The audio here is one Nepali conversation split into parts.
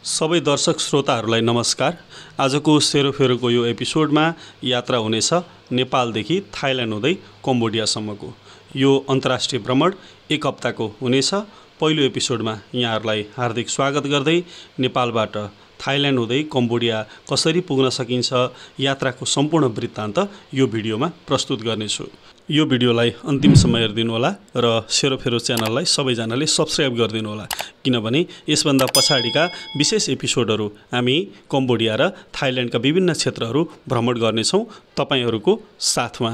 सबै दर्शक श्रोताहरूलाई नमस्कार। आजको सेरोफेरोको यो एपिसोडमा यात्रा हुनेछ नेपालदेखि थाइल्यान्ड हुँदै कम्बोडियासम्मको। यो अन्तर्राष्ट्रिय भ्रमण एक हप्ताको हुनेछ। पहिलो एपिसोडमा यहाँहरूलाई हार्दिक स्वागत गर्दै नेपालबाट थाइल्यान्ड हुँदै कम्बोडिया कसरी पुग्न सकिन्छ यात्राको सम्पूर्ण वृत्तान्त यो भिडियोमा प्रस्तुत गर्नेछु। यो भिडियोलाई अन्तिमसम्म हेरिदिनु होला र सेरोफेरो च्यानललाई सबैजनाले सब्स्क्राइब गरिदिनु होला, किनभने यसभन्दा पछाडिका विशेष एपिसोडहरू हामी कम्बोडिया र थाइल्यान्डका विभिन्न क्षेत्रहरू भ्रमण गर्नेछौँ तपाईहरूको साथमा।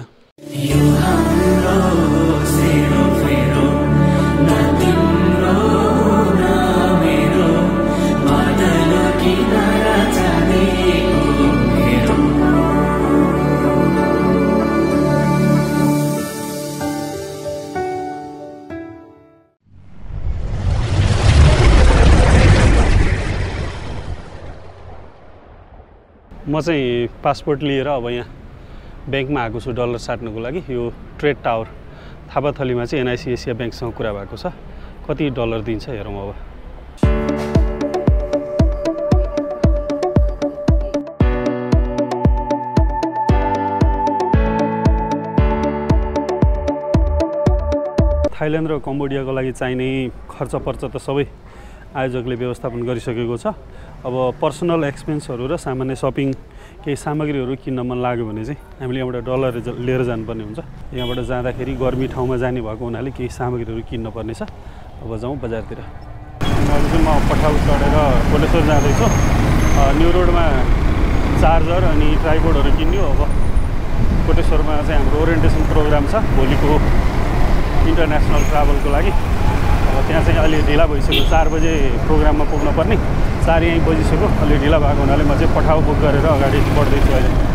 म चाहिँ पासपोर्ट लिएर अब यहाँ ब्याङ्कमा आएको छु डलर साट्नको लागि। यो ट्रेड टावर थापाथलीमा चाहिँ एनआइसी एसिया ब्याङ्कसँग कुरा भएको छ। कति डलर दिन्छ हेरौँ अब। थाइल्यान्ड र कम्बोडियाको लागि चाहिने खर्चपर्च त सबै आयोजकले व्यवस्थापन गरिसकेको छ। अब पर्सनल एक्सपेन्सहरू र सामान्य सपिङ केही सामग्रीहरू किन्न मन लाग्यो भने चाहिँ हामीले यहाँबाट डलर लिएर जानुपर्ने हुन्छ। यहाँबाट जाँदाखेरि गर्मी ठाउँमा जाने भएको हुनाले केही सामग्रीहरू किन्न पर्नेछ। अब जाउँ बजारतिर। अहिले चाहिँ म पठाउ चढेर कोटेश्वर जाँदैछु। न्यु रोडमा चार्जर अनि ट्राइपोडहरू किन्यो। अब कोटेश्वरमा चाहिँ हाम्रो ओरिएन्टेसन प्रोग्राम छ भोलिको इन्टरनेसनल ट्राभलको लागि। अब त्यहाँ चाहिँ अलि ढिला भइसक्यो, 4 बजे प्रोग्राममा पुग्न पर्ने, 4 यहीँ बजिसक्यो। अलि ढिला भएको हुनाले म चाहिँ पठाउ बुक गरेर अगाडि बढ्दैछु अहिले।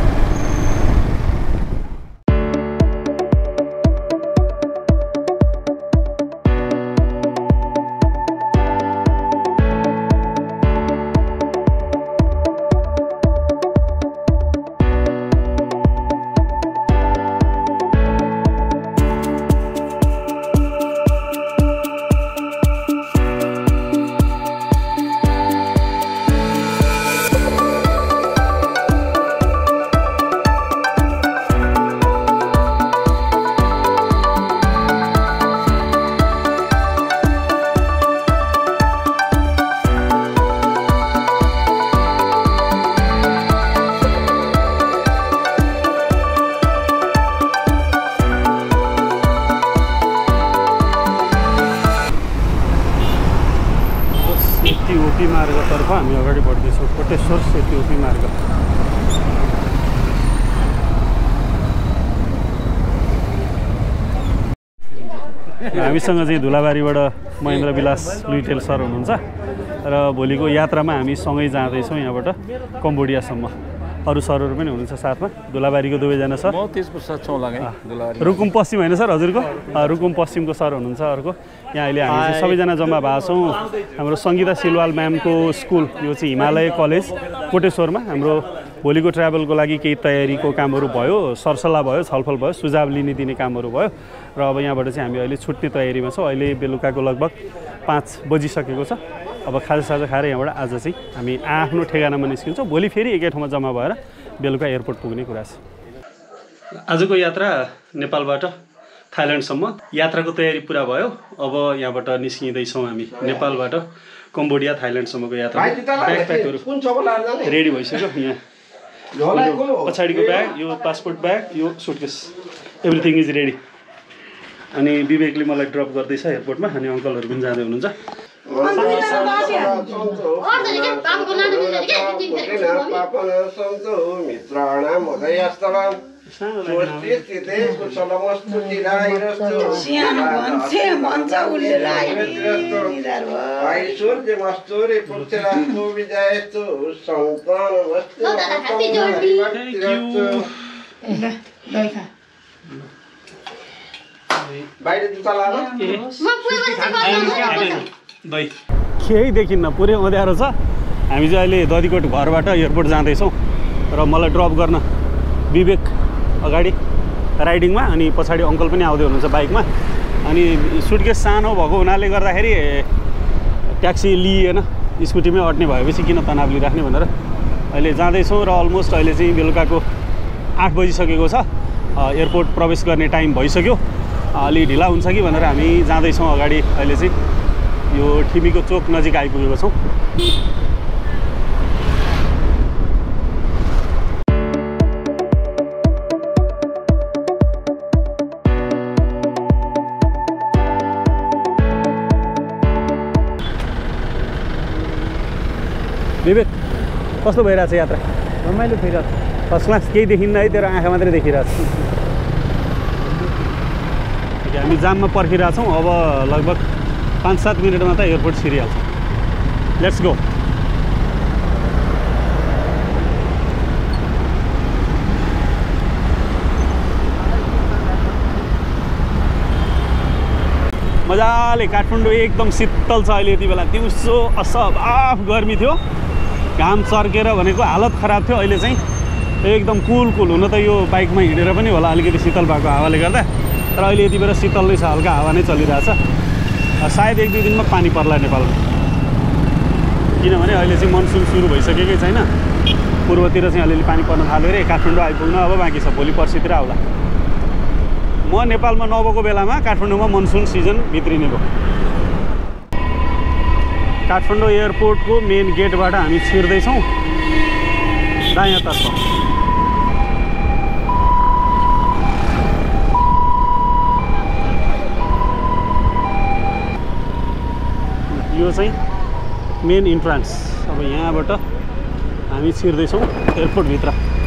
सेती मार्गतर्फ हामी अगाडि बढ्दैछौँ। कोटेश्वर सेती ओपी मार्ग। हामीसँग चाहिँ धुलाबारीबाट महेन्द्र विलास लुइटेल सर हुनुहुन्छ र भोलिको यात्रामा हामी सँगै जाँदैछौँ यहाँबाट कम्बोडियासम्म। अरू सरहरू पनि हुनुहुन्छ साथमा। धुलाबारीको दुवैजना सर, रुकुम पश्चिम होइन सर हजुरको? रुकुम पश्चिमको सर हुनुहुन्छ अर्को। यहाँ अहिले हामी चाहिँ सबैजना जम्मा भएको छौँ। हाम्रो सङ्गीता सिलवाल म्यामको स्कुल, यो चाहिँ हिमालय कलेज कोटेश्वरमा। हाम्रो भोलिको ट्राभलको लागि केही तयारीको कामहरू भयो, सरसल्लाह भयो, छलफल भयो, सुझाव लिने दिने कामहरू भयो र अब यहाँबाट चाहिँ हामी अहिले छुट्ने तयारीमा छौँ। अहिले बेलुकाको लगभग 5 बजिसकेको छ। अब खाजासाजा खाएर यहाँबाट आज चाहिँ हामी आफ्नो ठेगानामा निस्किन्छौँ। भोलि फेरि एकै ठाउँमा जम्मा भएर बेलुका एयरपोर्ट पुग्ने कुरा छ। आजको यात्रा नेपालबाट थाइल्यान्डसम्म यात्राको तयारी पुरा भयो। अब यहाँबाट निस्किँदैछौँ हामी नेपालबाट कम्बोडिया थाइल्यान्डसम्मको यात्रा। ब्यागप्याकहरू रेडी भइसक्यो। यहाँ पछाडिको ब्याग, यो पासपोर्ट ब्याग, यो सुटकेस, एभ्रिथिङ इज रेडी। अनि विवेकले मलाई ड्रप गर्दैछ एयरपोर्टमा अनि अङ्कलहरू पनि जाँदै हुनुहुन्छ। केही देखिन्न, पुरै अँध्यारो छ। हामी चाहिँ अहिले दधिकोट घरबाट एयरपोर्ट जाँदैछौँ र मलाई ड्रप गर्न विवेक अगाडि राइडिङमा अनि पछाडि अङ्कल पनि आउँदै हुनुहुन्छ बाइकमा। अनि सुटकेस सानो भएको हुनाले गर्दाखेरि ट्याक्सी लिएन, स्कुटीमै अट्ने भएपछि किन तनाव लिइराख्ने भनेर अहिले जाँदैछौँ र अलमोस्ट अहिले चाहिँ बेलुकाको 8 बजिसकेको छ। एयरपोर्ट प्रवेश गर्ने टाइम भइसक्यो। अलि ढिला हुन्छ कि भनेर हामी जाँदैछौँ अगाडि। अहिले चाहिँ यो ठिमीको चोक नजिक आइपुगेको छौँ। विवेक कस्तो भइरहेछ यात्रा? रमाइलो भइरहेछ। First class. केही देखिन्न है, तेरो आँखा मात्रै देखिरहेछ। हामी जाममा पर्खिरहेछौँ। अब लगभग 5-7 मिनटमा त एयरपोर्ट छिरिहाल्छ। Let's go. मजाले काठमाडौँ एकदम शीतल छ अहिले। यति बेला दिउँसो असबाफ गर्मी थियो, घाम चर्केर भनेको हालत खराब थियो। अहिले चाहिँ एकदम कुल हुन त यो बाइकमा हिँडेर पनि होला अलिकति शीतल भएको हावाले गर्दा, तर अहिले यति बेला शीतल नै छ, हल्का हावा नै चलिरहेछ। सायद 1-2 दिनमा पानी पर्ला नेपालमा, किनभने अहिले चाहिँ मनसुन सुरु भइसकेकै छैन। पूर्वतिर चाहिँ अलिअलि पानी पर्न थाल्यो अरे। काठमाडौँ आइपुग्न अब बाँकी छ, भोलि पर्सितिर आउला। म नेपालमा नभएको बेलामा काठमाडौँमा मनसुन सिजन भित्रिने भयो। काठमाडौँ एयरपोर्टको मेन गेटबाट हामी छिर्दैछौँ दायाँतर्फ। यो चाहिँ मेन इन्ट्रान्स। अब यहाँबाट हामी छिर्दैछौँ एयरपोर्टभित्र।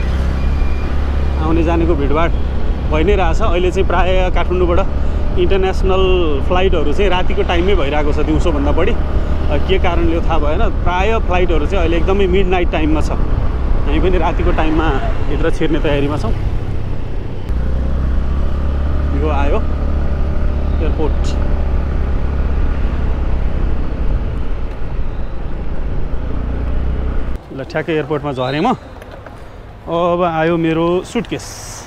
आउने जानेको भिडभाड भइ नै रहेछ। अहिले चाहिँ प्रायः काठमाडौँबाट इन्टरनेसनल फ्लाइटहरू चाहिँ रातिको टाइममै भइरहेको छ, दिउँसोभन्दा बढी। के कारणले थाहा भएन। प्रायः फ्लाइटहरू चाहिँ अहिले एकदमै मिड नाइट टाइममा छ। हामी पनि रातिको टाइममा भित्र छिर्ने तयारीमा छौँ। यो आयो एयरपोर्ट। ल ठ्याक्कै एयरपोर्टमा झरेँ म। अब आयो मेरो सुटकेस।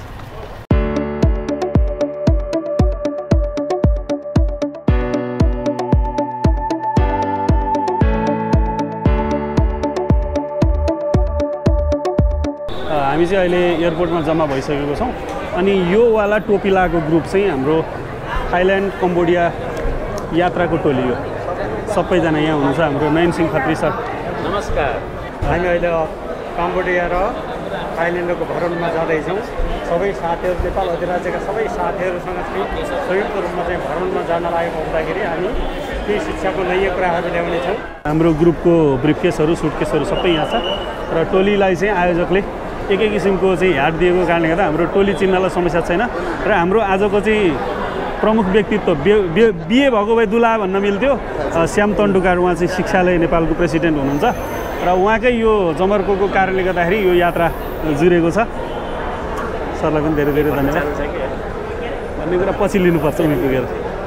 हामी चाहिँ अहिले एयरपोर्टमा जम्मा भइसकेको छौँ। अनि यो वाला टोपी लगाएको ग्रुप चाहिँ हाम्रो थाइल्यान्ड कम्बोडिया यात्राको टोली हो। सबैजना यहाँ हुनुहुन्छ। हाम्रो नयन सिंह खत्री सर नमस्कार। हामी अहिले कम्बोडिया र थाइल्यान्डको भ्रमणमा जाँदैछौँ। सबै साथीहरू, नेपाल अधिराज्यका सबै साथीहरूसँग चाहिँ संयुक्त रूपमा चाहिँ भ्रमणमा जान लागेको हुँदाखेरि हामी केही शिक्षाको नयाँ कुराहरू ल्याउनेछौँ। हाम्रो ग्रुपको ब्रिफकेसहरू, सुटकेसहरू सबै यहाँ छ। र टोलीलाई चाहिँ आयोजकले एकै किसिमको चाहिँ ह्याट दिएको कारणले गर्दा हाम्रो टोली चिन्हलाई समस्या छैन। र हाम्रो आजको चाहिँ प्रमुख व्यक्तित्व बिए भएको भए दुला भन्न मिल्थ्यो, श्याम तन्डुकार। उहाँ चाहिँ शिक्षालय नेपालको प्रेसिडेन्ट हुनुहुन्छ र उहाँकै यो जमर्कोको कारणले गर्दाखेरि यो यात्रा जुरेको छ। सरलाई पनि धेरै धेरै धन्यवाद। भन्ने कुरा पछि लिनुपर्छ उनी पुगेर।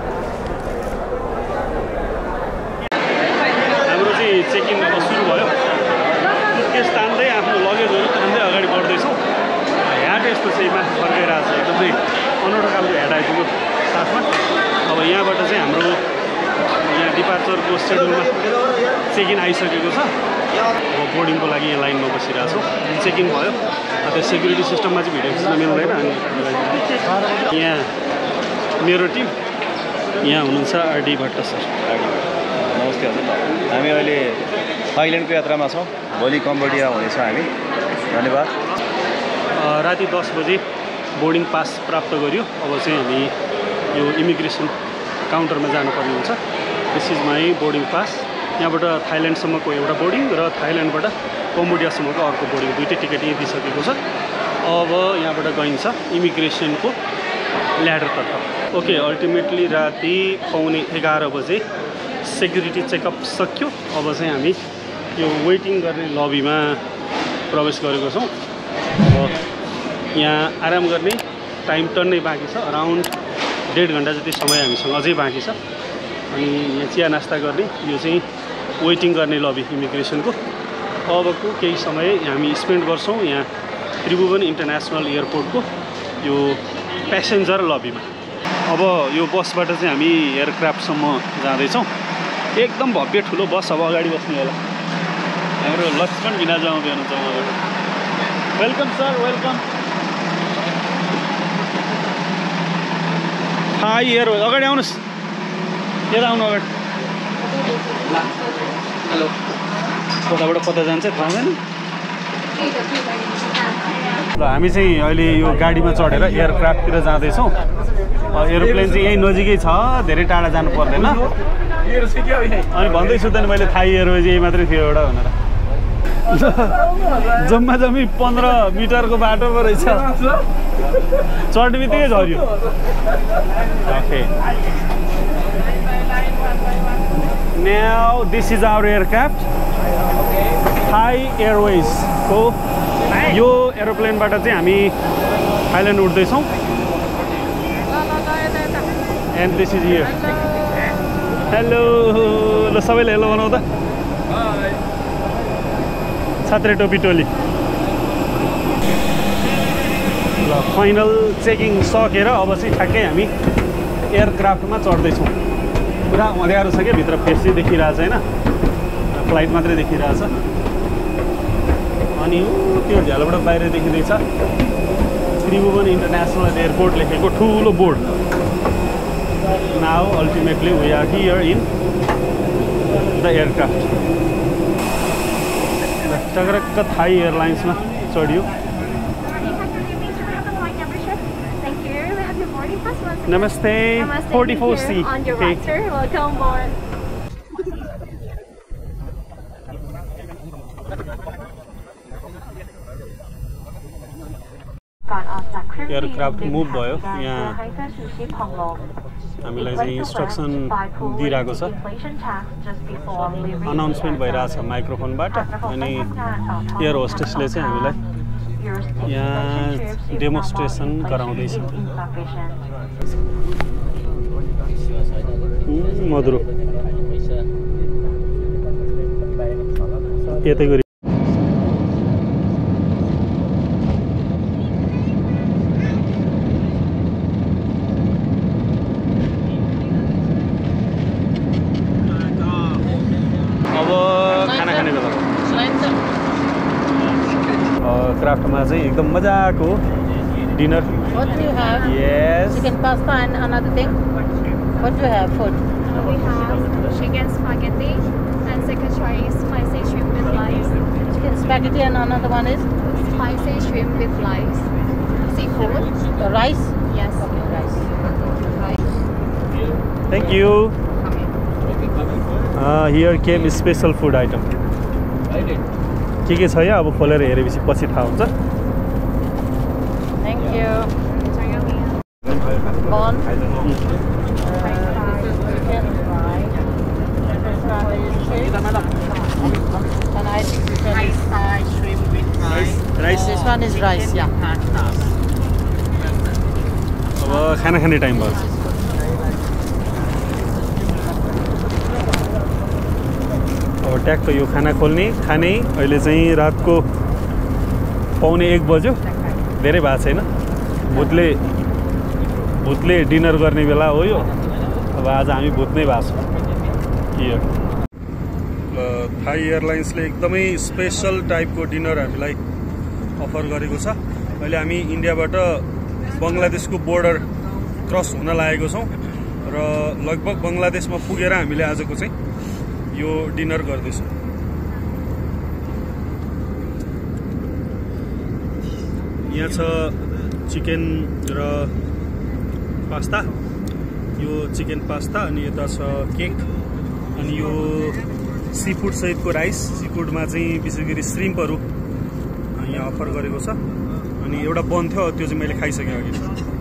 हाम्रो चाहिँ चेकिङ अब सुरु भयो। सुटकेस तान्दै आफ्नो लगेजहरू तान्दै अगाडि बढ्दैछौँ। ह्याट यस्तो चाहिँ माथि फर्काइरहेको छ, एकदमै अनौठो खालको ह्याट आइपुग्यो साथमा। अब यहाँबाट चाहिँ हाम्रो यहाँ डिपार्चरको सेड्युलमा चेक इन आइसकेको छ। अब बोर्डिङको लागि यहाँ लाइनमा बसिरहेको छौँ। चेक इन भयो। त्यो सेक्युरिटी सिस्टममा चाहिँ भिडियो खिच्न मिल्दैन। अनि यहाँ मेरो टिम यहाँ हुनुहुन्छ आरडी भट्ट सर। नमस्ते हजुर। हामी अहिले थाइल्यान्डको यात्रामा छौँ। भोलि कम्बोडिया हुनेछौँ हामी। धन्यवाद। राति 10 बजे बोर्डिङ पास प्राप्त गर्यो। अब चाहिँ हामी यो इमिग्रेसन काउन्टरमा जानुपर्ने हुन्छ। This is my boarding pass. यहाँबाट थाइल्यान्डसम्मको एउटा बोर्डिङ र थाइल्यान्डबाट कम्बोडियासम्मको अर्को बोर्डिङ, दुईटै टिकट यहीँ दिइसकेको छ। अब यहाँबाट गइन्छ इमिग्रेसनको ल्याडरतर्फ। ओके, अल्टिमेटली राति 11:15 बजे सेक्युरिटी चेकअप सक्यो। अब चाहिँ हामी यो वेटिङ गर्ने लबीमा प्रवेश गरेको छौँ। अब यहाँ आराम गर्ने टाइम टन्नै बाँकी छ। अराउन्ड 1.5 घन्टा जति समय हामीसँग अझै बाँकी छ। अनि यहाँ चिया नास्ता गर्ने, यो चाहिँ वेटिङ गर्ने लबी इमिग्रेसनको। अबको केही समय हामी स्पेन्ड गर्छौँ यहाँ त्रिभुवन इन्टरनेसनल एयरपोर्टको यो प्यासेन्जर लबीमा। अब यो बसबाट चाहिँ हामी एयरक्राफ्टसम्म जाँदैछौँ। एकदम भव्य ठुलो बस। अब अगाडि बस्ने होला। हाम्रो लक्ष्मण भिनाजु आउँदै हुनुहुन्छ उहाँबाट। Welcome sir, welcome. Thai airways अगाडि आउनुहोस्, यता आउनु अगाडि। हेलो, कताबाट कता जान्छ थाहा हुँदैन। ल हामी चाहिँ अहिले यो गाडीमा चढेर एयरक्राफ्टतिर जाँदैछौँ। एरोप्लेन चाहिँ यहीँ नजिकै छ, धेरै टाढा जानु पर्दैन। अनि भन्दैछु त नि मैले थाई एयरवेज यही मात्रै थियो एउटा भनेर। जम्मा जम्मी 15 मिटरको बाटो पो रहेछ, चढ्ने बित्तिकै झऱ्यो। Okay, now this is our aircraft Thai airways हो। यो एरोप्लेनबाट चाहिँ हामी थाइल्यान्ड उड्दैछौँ। And this is here. Hello, ल सबैले हेलो बनाऊ त। छात्रे टोपी टोली। ल फाइनल चेकिङ सकेर अब चाहिँ ठ्याक्कै हामी एयरक्राफ्टमा चढ्दैछौँ। पुरा अँध्यारो छ क्या, भित्र फेस चाहिँ देखिरहेछ होइन, फ्लाइट मात्रै देखिरहेछ। अनि त्यो झ्यालबाट बाहिर देखिँदैछ त्रिभुवन इन्टरनेसनल एयरपोर्ट लेखेको ठुलो board. Now ultimately we are here in the aircraft. टक्रक्क थाई एयरलाइन्समा चढ्यो। नमस्ते, 44C। एयरक्राफ्ट मुभ भयो। यहाँ हामीलाई चाहिँ इन्स्ट्रक्सन दिइरहेको छ, अनाउन्समेन्ट भइरहेछ माइक्रोफोनबाट। अनि एयर होस्टेसले चाहिँ हामीलाई यहाँ डेमोन्स्ट्रेसन गराउँदैछ। मधुरो यतै गरी क्राफ्टमा चाहिँ एकदम मजाको dinner. What do you have? Yes. Chicken pasta and another thing. What do you have? Food. We have chicken spaghetti and second choice spicy shrimp with rice. Chicken spaghetti and another one is Spicy shrimp with rice. Seafood. rice. Yes. Okay, rice. Thank you. Here came special food item. के छ यहाँ अब खोलेर हेरेपछि पछि थाहा हुन्छ। Thank you. Enjoy your meal. Corn. This is chicken fried. This one is fish. And I think this one is shrimp with rice. Rice. This one is rice. Yeah. अब खाना खाने टाइम भयो। अब ट्याक्क यो खाना खोल्ने खाने। अहिले चाहिँ रातको 1:45 बज्यो, धेरै भएको छैन। भुतले डिनर गर्ने बेला हो यो। अब आज हामी भुत्नै भएको छौँ। थाई एयरलाइन्सले एकदमै स्पेसल टाइपको डिनर हामीलाई अफर गरेको छ। अहिले हामी इन्डियाबाट बङ्गलादेशको बोर्डर क्रस हुन लागेको छौँ र लगभग बङ्गलादेशमा पुगेर हामीले आजको चाहिँ यो डिनर गर्दैछौँ। यहाँ छ चिकन र पास्ता। यो चिकन पास्ता अनि यता छ केक अनि यो सी फुड सहितको राइस। सी फुडमा चाहिँ विशेष गरी श्रिम्पहरू यहाँ अफर गरेको छ। अनि एउटा बन थियो, त्यो चाहिँ मैले खाइसकेँ अघि।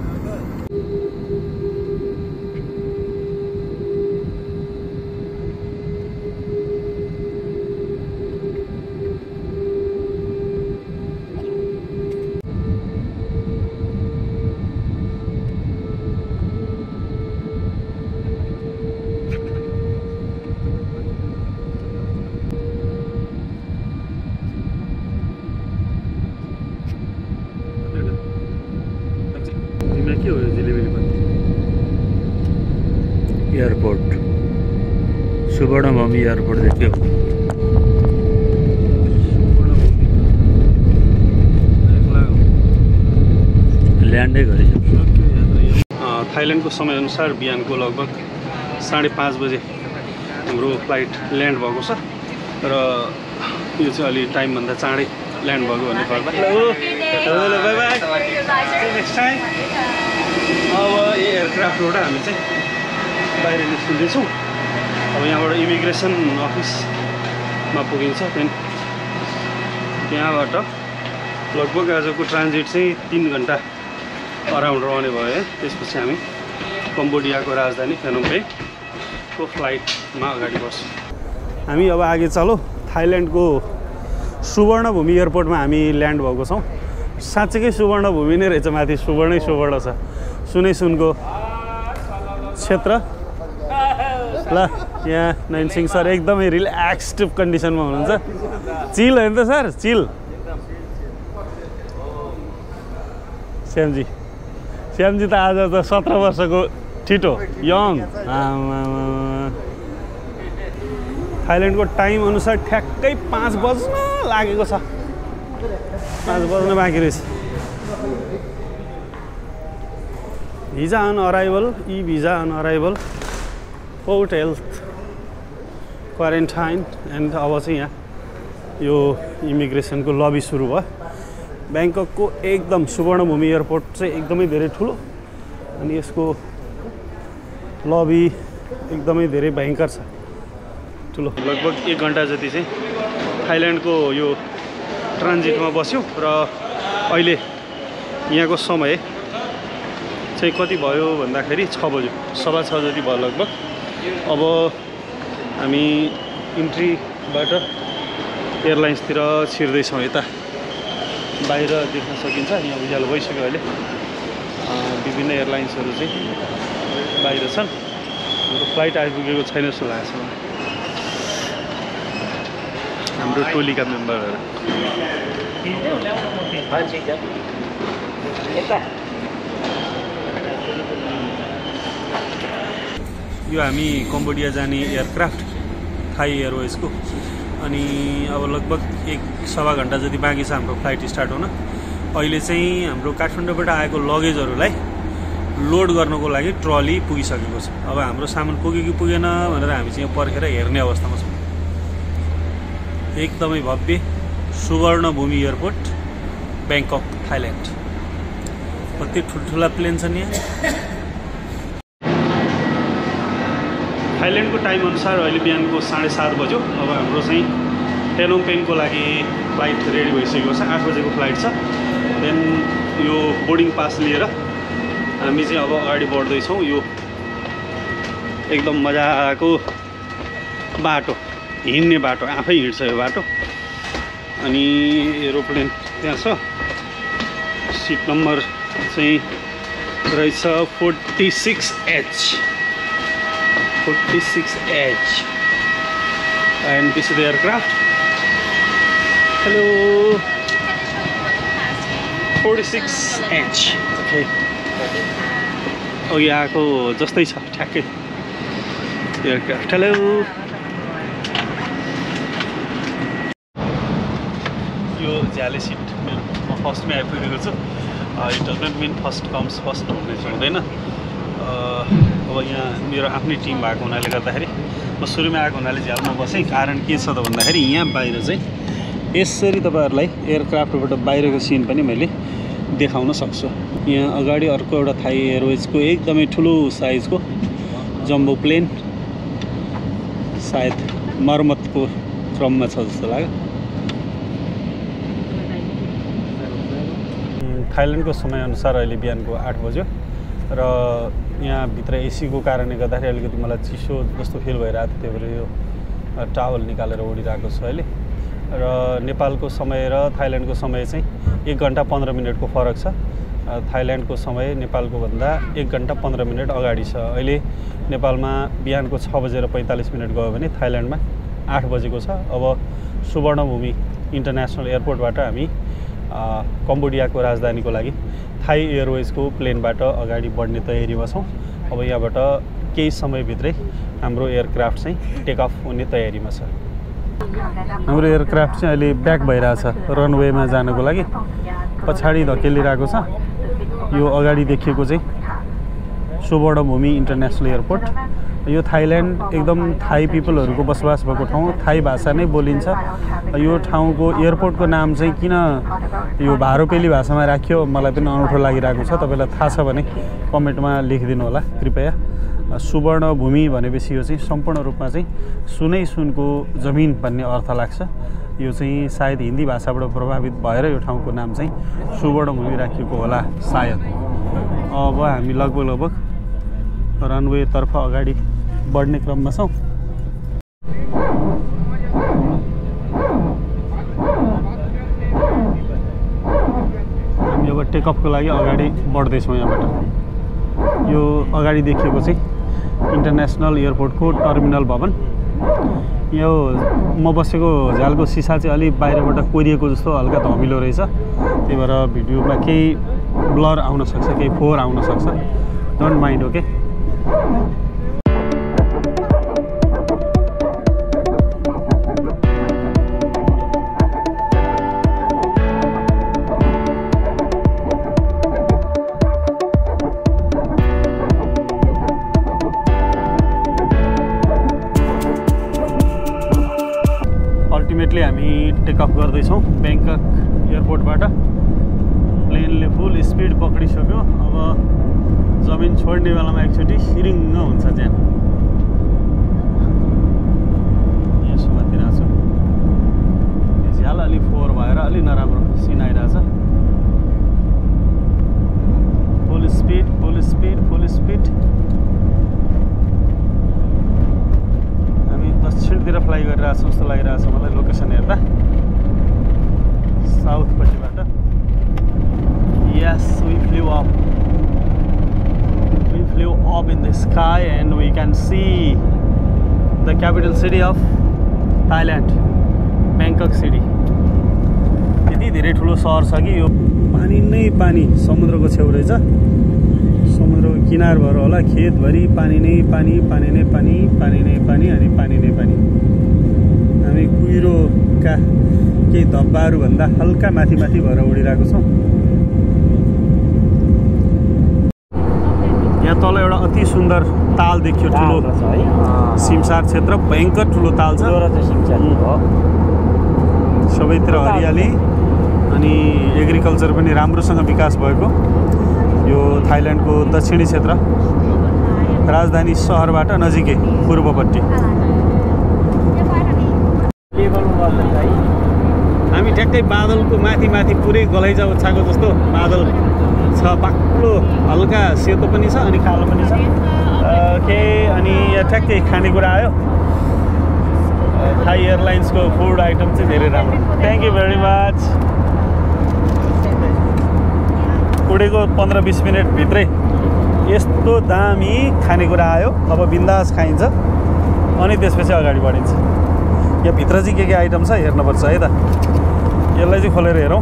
के हो यो जिलेबीले पनि? एयरपोर्ट सुवर्णभूमि एयरपोर्ट देखियो। झन्डै गरिसक्यो। थाइल्यान्डको समयअनुसार बिहानको लगभग 5:30 बजे हाम्रो फ्लाइट ल्यान्ड भएको छ र यो चाहिँ अलि टाइमभन्दा चाँडै ल्यान्ड भएको भन्ने खबर। Hello bye bye next time. अब एयरक्राफ्टबाट हामी चाहिँ बाहिर निस्किँदैछौँ। अब यहाँबाट इमिग्रेसन अफिसमा पुगिन्छ। त्यहाँबाट लगभग आजको ट्रान्जिट चाहिँ 3 घन्टा अराउन्ड रहने भयो है। त्यसपछि हामी कम्बोडियाको राजधानी फेनोम पेनको फ्लाइटमा अगाडि बढ्छौँ। हामी अब आगे चलो। थाइल्यान्डको सुवर्णभूमि एयरपोर्टमा हामी ल्यान्ड भएको छौँ। साँच्चैकै सुवर्णभूमि नै रहेछ, माथि सुवर्णै सुवर्ण छ। सुनै सुनको क्षेत्र। ल यहाँ नयन सिंह सर एकदमै रिल्याक्स्ड कन्डिसनमा हुनुहुन्छ। चिल होइन त सर? चिल। श्यामजी त आज त 17 वर्षको ठिटो यङ। थाइल्यान्डको टाइम अनुसार ठ्याक्कै 5 बज्न लागेको छ। 5 बज्न बाँकी रहेछ। Visa on arrival, e visa on arrival, port health quarantine and अब चाहिँ यहाँ यो इमिग्रेसनको लबी सुरु भयो। ब्याङ्ककको एकदम सुवर्णभूमि एयरपोर्ट चाहिँ एकदमै धेरै ठुलो अनि यसको लबी एकदमै धेरै भयङ्कर छ, ठुलो। लगभग 1 घन्टा जति चाहिँ थाइल्यान्डको यो ट्रान्जिटमा बस्यो र अहिले यहाँको समय चाहिँ कति भयो भन्दाखेरि 6 बज्यो, 6:15 जति भयो लगभग। अब हामी इन्ट्रीबाट एयरलाइन्सतिर छिर्दैछौँ। यता बाहिर देख्न सकिन्छ, यहाँ उज्यालो भइसक्यो अहिले। विभिन्न एयरलाइन्सहरू चाहिँ बाहिर छन्। हाम्रो फ्लाइट आइपुगेको छैन जस्तो लागेको छ मलाई। हाम्रो टोलीका मेम्बरहरू यो हामी कम्बोडिया जाने एयरक्राफ्ट थाई एयरवेजको। अनि अब लगभग 1-1.25 घन्टा जति बाँकी छ हाम्रो फ्लाइट स्टार्ट हुन। अहिले चाहिँ हाम्रो काठमाडौँबाट आएको लगेजहरूलाई लोड गर्नको लागि ट्रली पुगिसकेको छ। अब हाम्रो सामान पुग्यो कि पुगेन भनेर हामी चाहिँ पर्खेर हेर्ने अवस्थामा छौँ। एकदमै भव्य सुवर्णभूमि एयरपोर्ट ब्याङ्कक थाइल्यान्ड। कति ठुल्ठुला प्लेन छन् यहाँ। थाइल्यान्डको टाइम अनुसार अहिले बिहानको 7:30 बज्यो। अब हाम्रो चाहिँ फेनोम पेनको लागि फ्लाइट रेडी भइसकेको छ। 8 बजेको फ्लाइट छ। देन यो बोर्डिङ पास लिएर हामी चाहिँ अब अगाडि बढ्दैछौँ। यो एकदम मजाको बाटो, हिँड्ने बाटो, आफै हिँड्छ यो बाटो। अनि एरोप्लेन त्यहाँ छ। सिट नम्बर चाहिँ रहेछ 46H and this is the aircraft. Hello. 46H. Okay. अघि आएको जस्तै छ ठ्याक्कै एयरक्राफ्ट। हेलो। यो ज्याले सिट म फर्स्टमै आइपुगेको छु। It does not mean first comes first भन्ने चाहिँ हुँदैन। अब यहाँ मेरो आफ्नै टिम भएको हुनाले गर्दाखेरि म सुरुमा आएको हुनाले झ्यालमा बसेँ। कारण के छ त भन्दाखेरि यहाँ बाहिर चाहिँ यसरी तपाईँहरूलाई एयरक्राफ्टबाट बाहिरको सिन पनि मैले देखाउन सक्छु। यहाँ अगाडि अर्को एउटा थाई एयरवेजको एकदमै ठुलो साइजको जम्बो प्लेन सायद मर्मतको क्रममा छ जस्तो लाग्यो। थाइल्यान्डको समयअनुसार अहिले बिहानको 8 बज्यो र यहाँभित्र एसीको कारणले गर्दाखेरि अलिकति मलाई चिसो जस्तो फिल भइरहेको थियो। त्यही भएर यो टावल निकालेर ओढिरहेको छु अहिले। र नेपालको समय र थाइल्यान्डको समय चाहिँ 1 घन्टा 15 मिनटको फरक छ। थाइल्यान्डको समय नेपालको भन्दा 1 घन्टा 15 मिनट अगाडि छ। अहिले नेपालमा बिहानको 6:45 गयो भने थाइल्यान्डमा 8 बजेको छ। अब सुवर्णभूमि इन्टरनेसनल एयरपोर्टबाट हामी कम्बोडियाको राजधानीको लागि थाई एयरवेजको प्लेनबाट अगाडि बढ्ने तयारीमा छौँ। अब यहाँबाट केही समयभित्रै हाम्रो एयरक्राफ्ट चाहिँ टेक अफ हुने तयारीमा छ। हाम्रो एयरक्राफ्ट चाहिँ अहिले ब्याक भइरहेछ रनवेमा जानको लागि। पछाडि धकेलिरहेको छ। यो अगाडि देखिएको चाहिँ सुवर्णभूमि इन्टरनेसनल एयरपोर्ट। यो थाइल्यान्ड एकदम थाई पिपलहरूको बसोबास भएको ठाउँ, थाई भाषा नै बोलिन्छ। यो ठाउँको एयरपोर्टको नाम चाहिँ किन यो भारोपेली भाषामा राखियो मलाई पनि अनौठो लागिरहेको छ। तपाईँलाई थाहा छ भने कमेन्टमा लेखिदिनु होला कृपया। सुवर्णभूमि भनेपछि यो चाहिँ सम्पूर्ण रूपमा चाहिँ सुनै सुनको जमिन भन्ने अर्थ लाग्छ। यो चाहिँ सायद हिन्दी भाषाबाट प्रभावित भएर यो ठाउँको नाम चाहिँ सुवर्णभूमि राखिएको होला सायद। अब हामी लगभग रनवेतर्फ अगाडि बढ्ने क्रममा छौँ। हामी अब टेकअपको लागि अगाडि बढ्दैछौँ। यहाँबाट यो अगाडि देखिएको चाहिँ इन्टरनेसनल एयरपोर्टको टर्मिनल भवन। यो म बसेको झ्यालको सिसा चाहिँ अलिक बाहिरबाट कोरिएको जस्तो हल्का धमिलो रहेछ, त्यही भएर भिडियोमा केही ब्लर आउन सक्छ, केही फोहोर आउन सक्छ, डोन्ट माइन्ड। ओके, अल्टिमेटली हामी टेकअप गर्दैछौँ ब्याङ्कक एयरपोर्टबाट। प्लेनले फुल स्पिड पक्रिसक्यो। अब जमिन छोड्ने बेलामा एकचोटि सिरिङ्ग हुन्छ त्यहाँ। यसो माथिरहेको छु, झ्याल अलिक फोहोर भएर अलिक नराम्रो सिन आइरहेछ। Full speed full speed full speed. हामी दक्षिणतिर फ्लाइ गरिरहेको छौँ जस्तो लागिरहेछ मलाई लोकेसन हेर्दा, साउथपट्टिबाट। Yes, we flew up. We flew up in the sky and we can see the capital city of Thailand, Bangkok city. यति धेरै ठुलो सहर छ कि यो पानी नै पानी, समुद्रको छेउ रहेछ। समुद्रको किनार भएर होला खेतभरि पानी नै पानी, पानी नै पानी, पानी नै पानी अनि पानी नै पानी। हामी कुहिरोका केही धब्बाहरूभन्दा हल्का माथि माथि भएर उडिरहेको छौँ। यहाँ तल एउटा अति सुन्दर ताल देखियो, ठुलो सिमसार क्षेत्र, भयङ्कर ठुलो ताल छ। सबैतिर हरियाली अनि एग्रिकल्चर पनि राम्रोसँग विकास भएको यो थाइल्यान्डको दक्षिणी क्षेत्र, राजधानी सहरबाट नजिकै पूर्वपट्टि। हामी ठ्याक्कै बादलको माथि माथि पुरै गलैजा ओछाको जस्तो बादल छ, बाक्लो हल्का सेतो पनि छ अनि कालो पनि छ के। अनि यहाँ ठ्याक्कै खानेकुरा आयो। थाई एयरलाइन्सको फुड आइटम चाहिँ धेरै राम्रो। Thank you very much. उडेको 15-20 मिनट भित्रै यस्तो दामी खानेकुरा आयो। अब बिन्दास खाइन्छ अनि त्यसपछि अगाडि बढिन्छ। यहाँ भित्र चाहिँ के आइटम छ हेर्नुपर्छ है त। यसलाई चाहिँ खोलेर हेरौँ,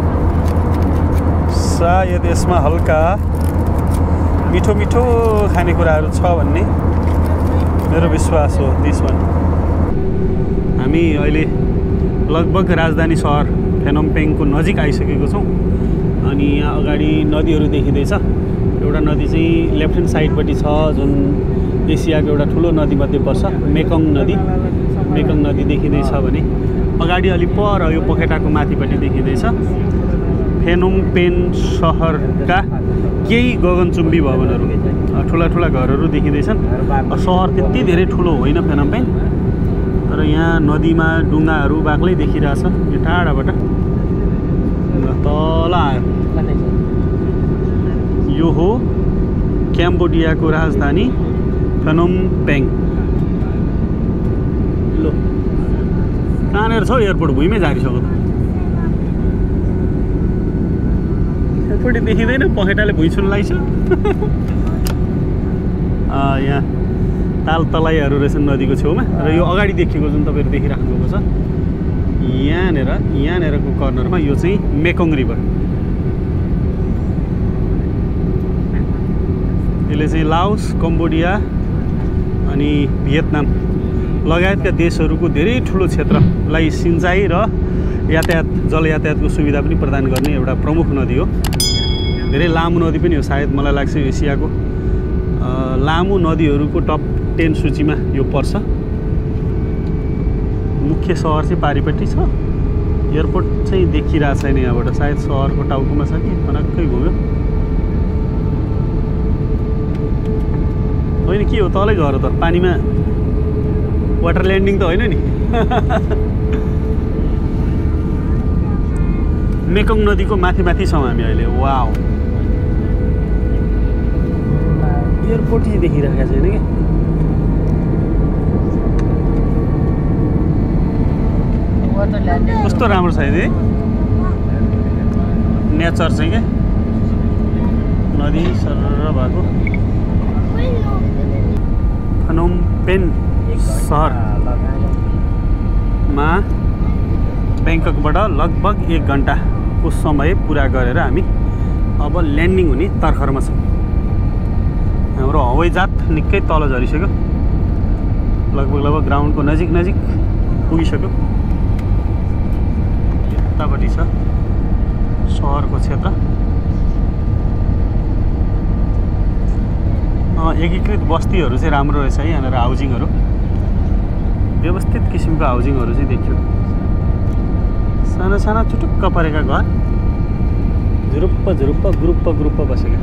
सायद यसमा हल्का मिठो मिठो खानेकुराहरू छ भन्ने मेरो विश्वास हो। त्यसमा हामी अहिले लगभग राजधानी सहर फेनोम पेङको नजिक आइसकेको छौँ। अनि यहाँ अगाडि नदीहरू देखिँदैछ। एउटा नदी चाहिँ लेफ्ट ह्यान्ड साइडपट्टि छ जुन एसियाको एउटा ठुलो नदीमध्ये पर्छ, मेकङ नदी। मेकङ नदी देखिँदैछ भने अगाडि अलि पर यो पखेटाको माथिपट्टि देखिँदैछ फेनोम पेन सहरका केही गगनचुम्बी भवनहरू, ठुला ठुला घरहरू देखिँदैछन्। सहर त्यति धेरै ठुलो होइन फेनोम पेन, तर यहाँ नदीमा डुङ्गाहरू बाक्लै देखिरहेछ यो टाढाबाट। तल आयो, यो हो क्याम्बोडियाको राजधानी फेनोम पेङ। लो कहाँनिर छ एयरपोर्ट? भुइँमै झारिसक्यो त। एयरपोर्ट देखिँदैन, पखेटाले भुइँ छुन लाग्छ। यहाँ ताल तलाईहरू रहेछन् नदीको छेउमा। र यो अगाडि देखिएको जुन तपाईँहरू देखिराख्नु भएको छ यहाँनिरको कर्नरमा यो चाहिँ मेकङ रिभर। यसले चाहिँ लाओस, कम्बोडिया अनि भियतनाम लगायतका देशहरूको धेरै ठुलो क्षेत्रलाई सिँचाइ र यातायात, जल यातायातको सुविधा पनि प्रदान गर्ने एउटा प्रमुख नदी हो। धेरै लामो नदी पनि हो सायद, मलाई लाग्छ एसियाको लामो नदीहरूको टप 10 सूचीमा यो पर्छ। मुख्य सहर चाहिँ पारिपट्टि छ, एयरपोर्ट चाहिँ देखिरहेको छैन यहाँबाट, सायद सहरको टाउकोमा छ कि फनक्कै घुम्यो। होइन के हो तलै घर त पानीमा वाटर ल्यान्डिङ त होइन नि। मेकङ नदीको माथि माथि छौँ हामी अहिले। वाउ, एयरपोर्ट चाहिँ देखिरहेको छैन क्या। कस्तो राम्रो छ है नेचर चाहिँ क्या, नदी सरर भएको। फनोम पेन सहरमा ब्याङ्ककबाट लगभग 1 घन्टाको समय पुरा गरेर हामी अब ल्यान्डिङ हुने तर्खरमा छौँ। हाम्रो हवाईजहाज निकै तल झरिसक्यो, लगभग ग्राउन्डको नजिक पुगिसक्यो। यतापट्टि छ सहरको क्षेत्र। एकीकृत बस्तीहरू चाहिँ राम्रो रहेछ है यहाँनिर, हाउजिङहरू व्यवस्थित किसिमको हाउजिङहरू चाहिँ देखियो। साना साना चुटुक्क परेका घर, झुरुप्प ग्रुप्प बसेका।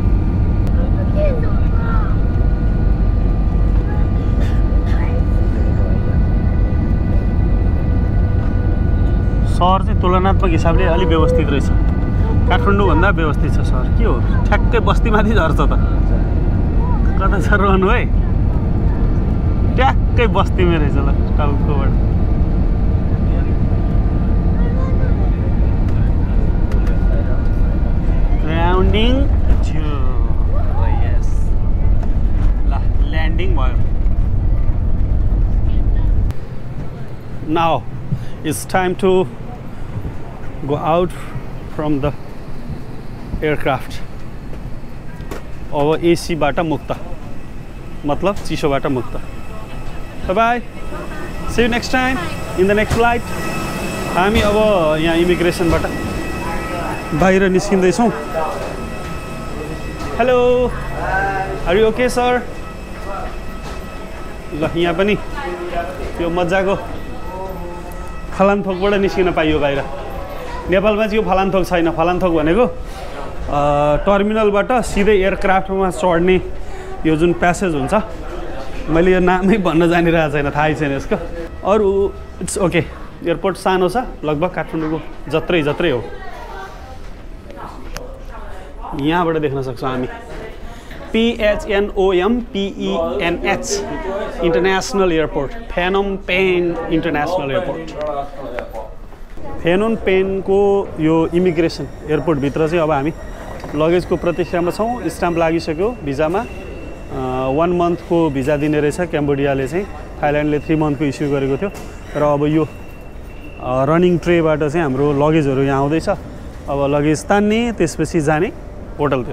सहर चाहिँ तुलनात्मक हिसाबले अलिक व्यवस्थित रहेछ, काठमाडौँभन्दा व्यवस्थित छ सहर। के हो ठ्याक्कै बस्तीमाथि झर्छ त, कता छ रहनु है, ट्याक्कै बस्तीमै रहेछ ल टाउकोबाट। ग्राउन्डिङ यस ल ल्यान्डिङ भयो। Now it's time to go out from the aircraft। अब एसीबाट मुक्त, मतलब चिसोबाट मुक्त। Bye, see you next time in the next flight। हामी अब यहाँ इमिग्रेसनबाट बाहिर निस्किँदैछौँ। Hello, are you okay sir? ल यहाँ पनि यो मजाको फलानथोकबाट निस्किन पाइयो बाहिर। नेपालमा चाहिँ यो फलानथोक छैन। फलानथोक भनेको टर्मिनलबाट सिधै एयरक्राफ्टमा चढ्ने यो जुन प्यासेज हुन्छ, मैले यो नामै भन्न जानिरहेको छैन, थाहै छैन यसको। अरू इट्स ओके, एयरपोर्ट सानो छ, लगभग काठमाडौँको जत्रै हो। यहाँबाट देख्न सक्छौँ हामी PHNOMPENH international airport, Phnom Penh international airport. Phnom पेनको यो इमिग्रेसन एयरपोर्टभित्र चाहिँ अब हामी लगेजको प्रतीक्षामा छौँ। स्ट्याम्प लागिसक्यो भिजामा, 1 मन्थको भिजा दिने रहेछ क्याम्बोडियाले चाहिँ, थाइल्यान्डले 3 मन्थको इस्यु गरेको थियो। र अब यो रनिङ ट्रेबाट चाहिँ हाम्रो लगेजहरू यहाँ आउँदैछ। अब लगेज तान्ने, त्यसपछि जाने होटलतिर।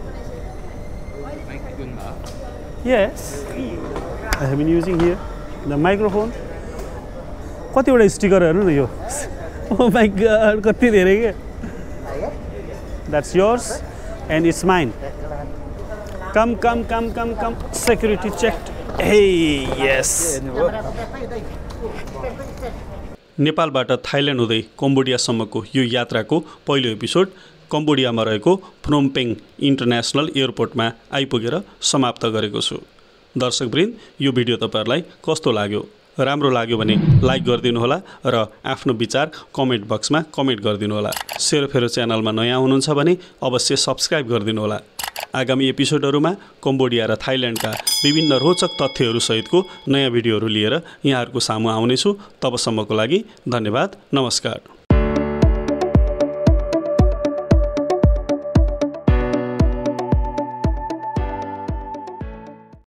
Yes, I have been using here the microphone. कतिवटा स्टिकर हेर्नु न यो, ओ माई गॉड कति धेरै के। That's yours and it's mine. Come security check. Hey yes. नेपालबाट थाइल्यान्ड हुँदै कम्बोडियासम्मको यो यात्राको पहिलो एपिसोड कम्बोडियामा रहेको फनोम पेन इन्टरनेसनल एयरपोर्टमा आइपुगेर समाप्त गरेको छु। दर्शकवृन्द, यो भिडियो तपाईँहरूलाई कस्तो लाग्यो? राम्रो लाग्यो भने लाइक गरिदिनुहोला र आफ्नो विचार कमेन्ट बक्समा कमेन्ट गरिदिनुहोला। सेरोफेरो च्यानलमा नयाँ हुनुहुन्छ भने अवश्य सब्सक्राइब गरिदिनुहोला। आगामी एपिसोडहरूमा कम्बोडिया र थाइल्यान्डका विभिन्न रोचक तथ्यहरू सहितको नयाँ भिडियोहरू लिएर यहाँहरूको सामु आउनेछु। तबसम्मको लागि धन्यवाद, नमस्कार।